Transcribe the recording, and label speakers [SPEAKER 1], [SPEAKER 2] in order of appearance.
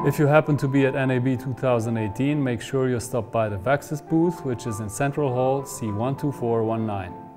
[SPEAKER 1] If you happen to be at NAB 2018, make sure you stop by the VAXIS booth, which is in Central Hall C12419.